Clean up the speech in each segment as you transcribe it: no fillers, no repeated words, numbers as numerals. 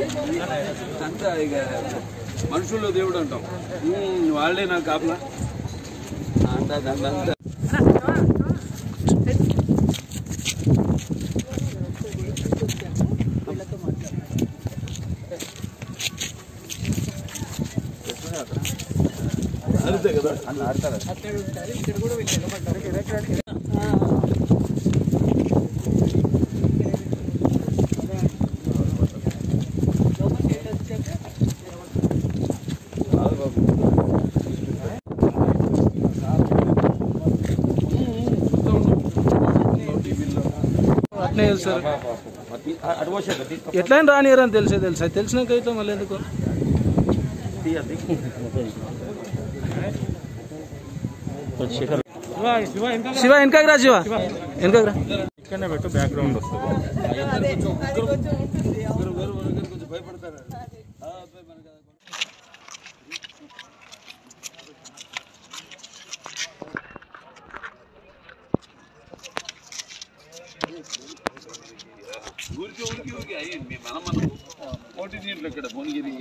అంతా ఇక మనుషుల్లో దేవుడు అంటాం. వాళ్ళే నాకు కాపలా అంతా అంతా అంతే కదా అన్న ఆడతారు. ఇక్కడ కూడా అట్నే సార్ ఎట్లా రానియరని తెలిసినాకైతే మళ్ళీ ఎందుకు శివ వెనకరా శివ వెనకరా ఇక్కడనే పెట్టు బ్యాక్గ్రౌండ్ వస్తుంది. ఊరికి మనం పోటీ నీళ్ళు ఇక్కడ భువనగిరి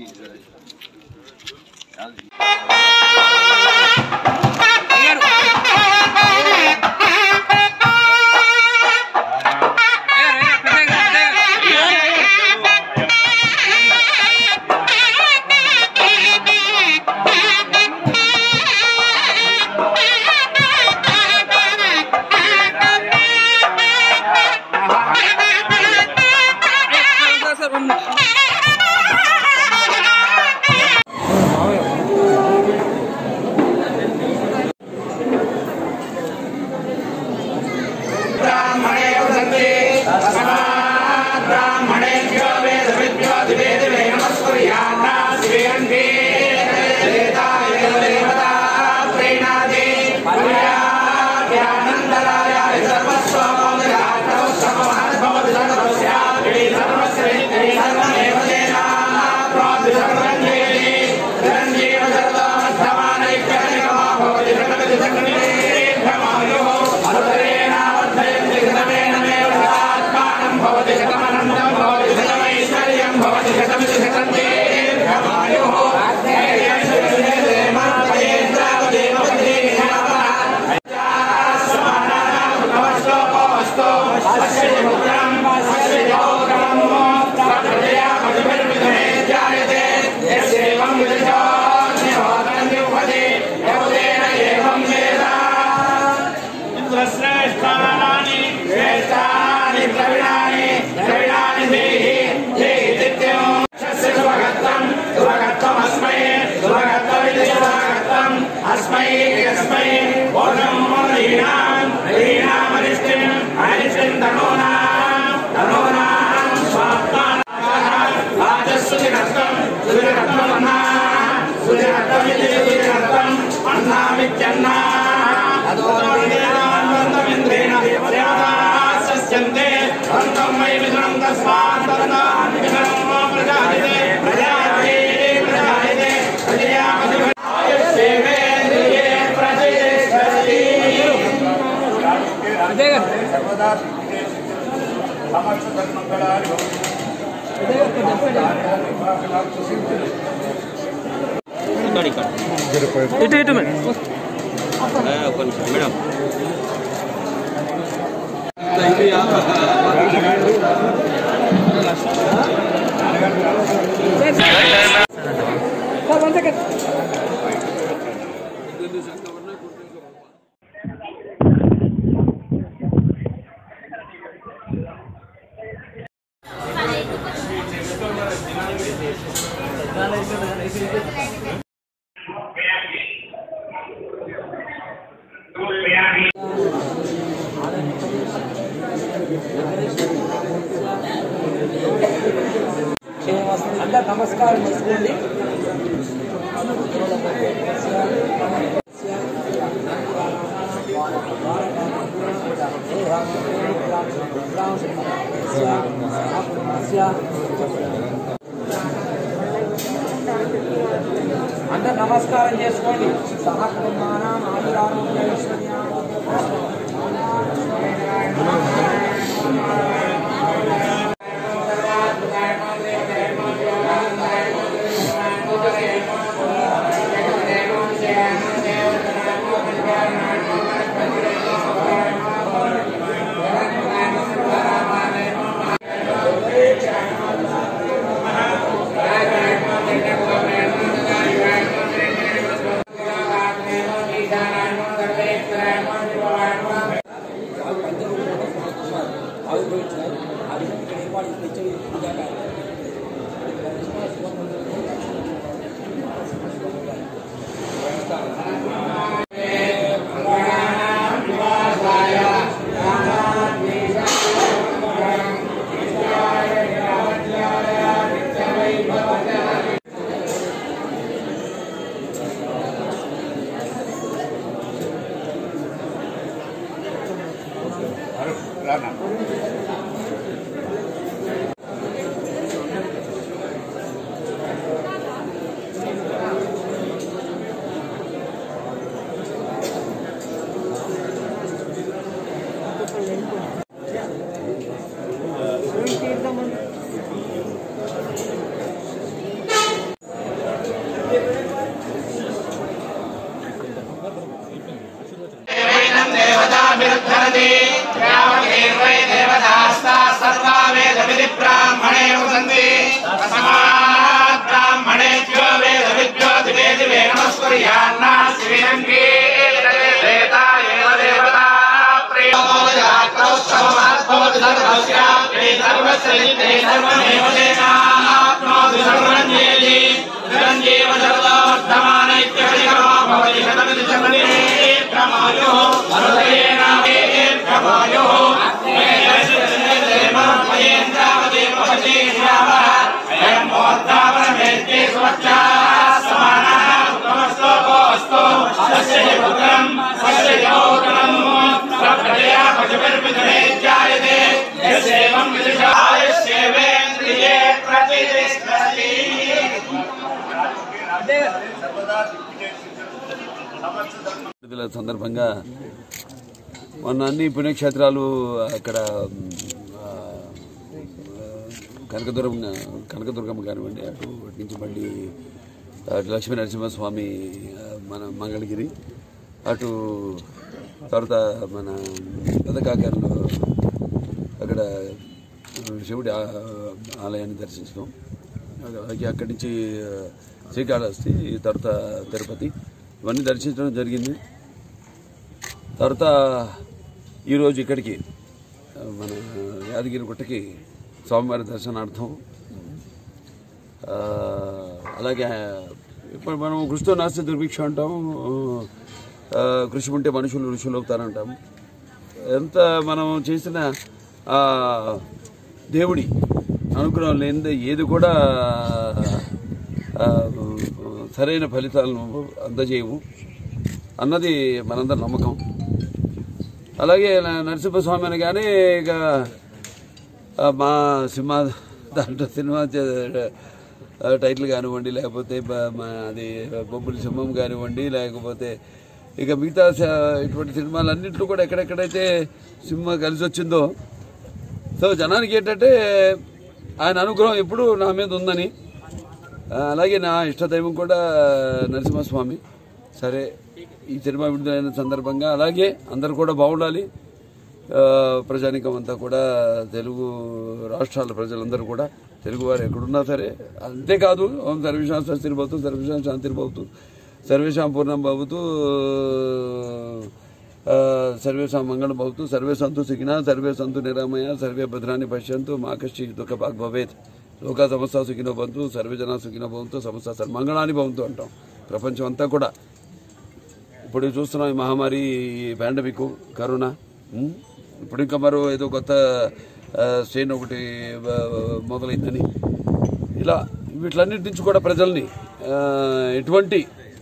ఇటు మేడం అందరూ నమస్కారం చేసుకోండి. అందరూ నమస్కారం చేసుకోండి. సహకుమానం ఆయురారోగ్య ఐశ్వర్య प्रियान्ना श्रीरंगे देवता एव देवता प्रियमोजात्रोत्सवमद्भवति सर्वस्याप्ते सर्वस्यैते सर्वमेव तेनाप्नोति सर्वञ्जेति निरञ्जीव सर्ववर्धमानैत्यधिकरो भवति शतमिति शतमेकमायुः मरुदेन दीर्घमायुः देवमयेन्द्रावति भवति श्यामः अयं मोद्धावनमेत्ये सुवच्चा समानः उत्तमस्तो गोस्तु तस्य पुत्रं तस्य योगनं प्रभया भजभिर्विदने जायते यस्येवं विदिशायस्येवेन्द्रिये प्रतिष्ठति సందర్భంగా మొన్న అన్ని పుణ్యక్షేత్రాలు అక్కడ కనకదుర్గమ్మ కానివ్వండి, అటు నుంచి మళ్ళీ లక్ష్మీ నరసింహస్వామి మన మంగళగిరి, అటు తర్వాత మన పెదకాకర్లో అక్కడ శివుడి ఆలయాన్ని దర్శించడం, అలాగే అక్కడి నుంచి శ్రీకాళహస్తి, తర్వాత తిరుపతి ఇవన్నీ దర్శించడం జరిగింది. తర్వాత ఈరోజు ఇక్కడికి మన యాదగిరి గుట్టకి స్వామివారి దర్శనార్థం. అలాగే ఇప్పుడు మనం కృషితో నాస్తి దుర్భిక్ష అంటాం, కృషి ఉంటే మనుషులు ఋషులు అవుతారంటాం. ఎంత మనం చేసిన దేవుడి అనుగ్రహం లేనిదే ఏది కూడా సరైన ఫలితాలను అందజేయవు అన్నది మనందరి నమ్మకం. అలాగే నరసింహస్వామి అనగానే ఇక మా దాంట్లో సినిమా టైటిల్ కానివ్వండి, లేకపోతే అది బొబ్బులి సింహం కానివ్వండి, లేకపోతే ఇక మిగతా ఇటువంటి సినిమాలన్నింటిలో కూడా ఎక్కడెక్కడైతే సినిమా కలిసి వచ్చిందో, సో జనానికి ఏంటంటే ఆయన అనుగ్రహం ఎప్పుడు నా మీద ఉందని, అలాగే నా ఇష్టదైవం కూడా నరసింహస్వామి. సరే, ఈ సినిమా విడుదలైన సందర్భంగా అలాగే అందరు కూడా బాగుండాలి, ప్రజానికం అంతా కూడా, తెలుగు రాష్ట్రాల ప్రజలందరూ కూడా, తెలుగువారు ఎక్కడున్నా సరే. అంతేకాదు, ఓం సర్వేషాం స్వస్తిర్భవతు, సర్వేషాం శాంతిర్భవతు, సర్వేషాం పూర్ణం భవతు, సర్వేషాం మంగళం భవతు, సర్వే సంతు సుఖినః, సర్వే సంతు నిరామయ, సర్వే భద్రాన్ని పశ్యంతు, మా కశ్చిత్ దుఃఖభాగ్ భవేత్, లోకా సమస్త సుఖినో భవంతు, సర్వే జనా సుఖినో భవంతు, సమస్త సన్మంగళాన్ని భవంతు అంటాం. ప్రపంచం అంతా కూడా ఇప్పుడు చూస్తున్నాం ఈ మహమ్మారి, పాండమిక్, కరోనా. ఇప్పుడు ఇంకా మరో ఏదో కొత్త స్ట్రెయిన్ ఒకటి మొదలైందని, ఇలా వీటిలన్నిటి నుంచి కూడా ప్రజల్ని ఎటువంటి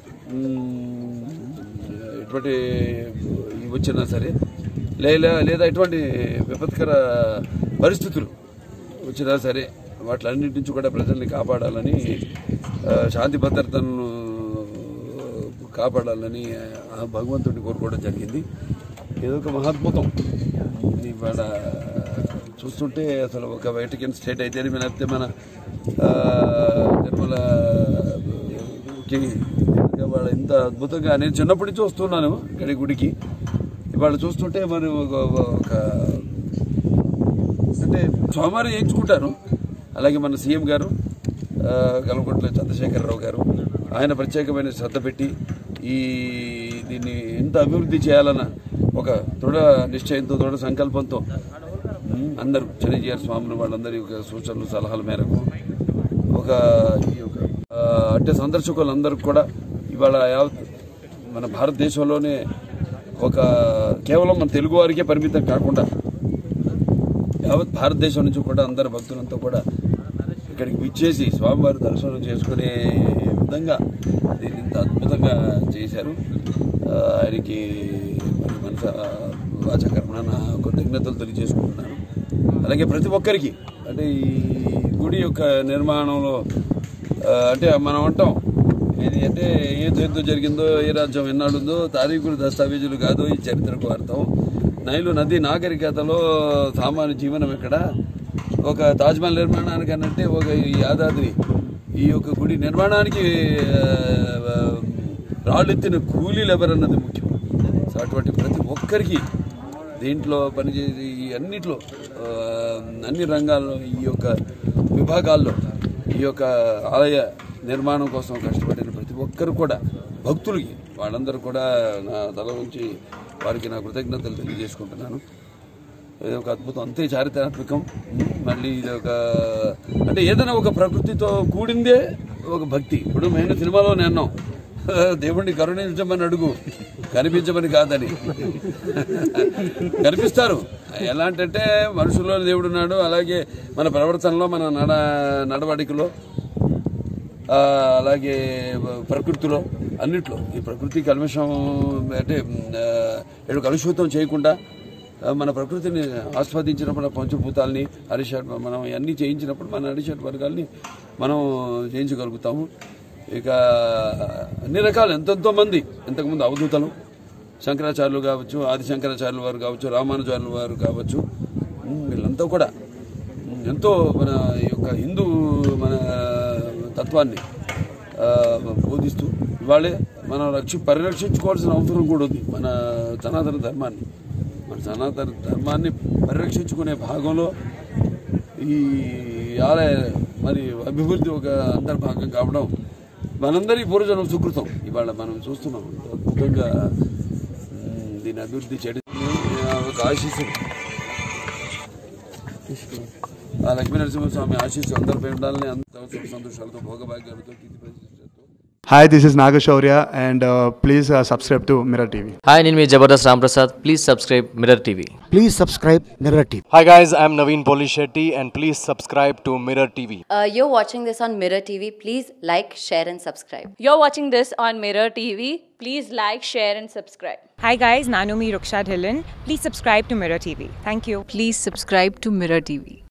వచ్చినా సరే, లేదా ఎటువంటి విపత్కర పరిస్థితులు వచ్చినా సరే, వాటిలన్నిటి నుంచి కూడా ప్రజల్ని కాపాడాలని, శాంతి భద్రతను కాపాడాలని ఆ భగవంతుడిని కోరుకోవడం జరిగింది. ఏదో ఒక మహాద్భుతం ఇవాళ చూస్తుంటే, అసలు ఒక వెటికన్ స్టేట్ అయితే లేకపోతే మన తిరుమలకి ఇవాళ ఇంత అద్భుతంగా, నేను చిన్నప్పటి నుంచి వస్తున్నాను ఇక్కడి గుడికి, ఇవాళ చూస్తుంటే మరి ఒక అంటే స్వామివారు చేయించుకుంటారు. అలాగే మన సీఎం గారు కల్వకుంట్ల చంద్రశేఖరరావు గారు, ఆయన ప్రత్యేకమైన శ్రద్ధ పెట్టి దీన్ని ఎంత అభివృద్ధి చేయాలన్న ఒక దృఢ నిశ్చయంతో, దృఢ సంకల్పంతో అందరూ చిరంజీవి స్వామిని వాళ్ళందరి యొక్క సూచనలు సలహాల మేరకు అంటే సందర్శకులందరూ కూడా ఇవాళ మన భారతదేశంలోనే కేవలం మన తెలుగు వారికే పరిమితం కాకుండా యావత్ భారతదేశం నుంచి కూడా అందరు భక్తులంతా కూడా ఇక్కడికి విచ్చేసి స్వామివారి దర్శనం చేసుకునే విధంగా దీన్ని ఇంత అద్భుతంగా చేశారు. ఆయనకి మనస వాచకర్మణ నా కృతజ్ఞతలు తెలియజేసుకుంటున్నాను. అలాగే ప్రతి ఒక్కరికి, అంటే ఈ గుడి యొక్క నిర్మాణంలో అంటే మనం అంటాం ఇది అంటే ఏ యుద్ధం జరిగిందో, ఏ రాజ్యం ఎన్నాడుందో, తారీఖులు దస్తావేజులు కాదు ఈ చరిత్రకు అర్థం. నైలు నది నాగరికతలో సామాన్య జీవనం ఎక్కడ, ఒక తాజ్మహల్ నిర్మాణానికి అన్నట్టే ఒక ఈ యాదాద్రి ఈ యొక్క గుడి నిర్మాణానికి రాళ్ళెత్తిన కూలీలు ఎవరన్నది ముఖ్యం. సో అటువంటి ప్రతి ఒక్కరికి దీంట్లో పనిచేసి అన్నిట్లో అన్ని రంగాల్లో ఈ యొక్క విభాగాల్లో ఈ యొక్క ఆలయ నిర్మాణం కోసం కష్టపడిన ప్రతి ఒక్కరు కూడా భక్తులకి వాళ్ళందరూ కూడా నా తల నుంచి వారికి నా కృతజ్ఞతలు తెలియజేసుకుంటున్నాను. ఇది ఒక అద్భుతం, అంతే చారిత్రాత్మకం. మళ్ళీ ఇది ఒక అంటే ఏదైనా ఒక ప్రకృతితో కూడిందే ఒక భక్తి. ఇప్పుడు మేము సినిమాలో అన్నాం, దేవుడిని కరుణించమని అడుగు, కనిపించమని కాదని. కనిపిస్తారు. ఎలాంటంటే మనుషుల్లో దేవుడు ఉన్నాడు, అలాగే మన ప్రవర్తనలో, మన నడవడికలో, అలాగే ప్రకృతిలో, అన్నిట్లో. ఈ ప్రకృతి కల్మషం అంటే కలుషితం చేయకుండా మన ప్రకృతిని ఆస్వాదించినప్పుడు పంచభూతాలని అరిషడ్ మనం అన్నీ చేయించినప్పుడు మన అరిషడ్ వర్గాల్ని మనం చేయించగలుగుతాము. ఇక అన్ని రకాలు ఎంతెంతో మంది ఇంతకుముందు అవధూతలు, శంకరాచార్యులు కావచ్చు, ఆది శంకరాచార్యుల వారు కావచ్చు, రామానుజార్యుల వారు కావచ్చు, వీళ్ళంతా కూడా ఎంతో మన యొక్క హిందూ మన తత్వాన్ని బోధిస్తూ ఇవాళే మనం పరిరక్షించుకోవాల్సిన అవసరం కూడా ఉంది. మన సనాతన ధర్మాన్ని పరిరక్షించుకునే భాగంలో ఈ ఆలయ మరి అభివృద్ధి ఒక అంతర్భాగం కావడం మనందరి పూర్వజన్మ సుకృతం. ఇవాళ మనం చూస్తున్నాం అద్భుతంగా దీని అభివృద్ధి చేయడం ఒక ఆశీస్సు. ఆ లక్ష్మీ నరసింహస్వామి ఆశీస్సు అందరిపై ఉండాలని, అందరూ సుఖ సంతోషాలతో భోగభాగ్యాలతో కీర్తి ప్రతిష్టలతో. Hi, this is Nagashaurya and please subscribe to Mirror TV. Hi, name is Jabardast Ramprasad. Please subscribe Mirror TV. Please subscribe Mirror TV. Hi guys, I'm Naveen Polishetty and please subscribe to Mirror TV. You're watching this on Mirror TV. Please like, share and subscribe. You're watching this on Mirror TV. Please like, share and subscribe. Hi guys, Nanomi Ruksha Dhillon. Please subscribe to Mirror TV. Thank you. Please subscribe to Mirror TV.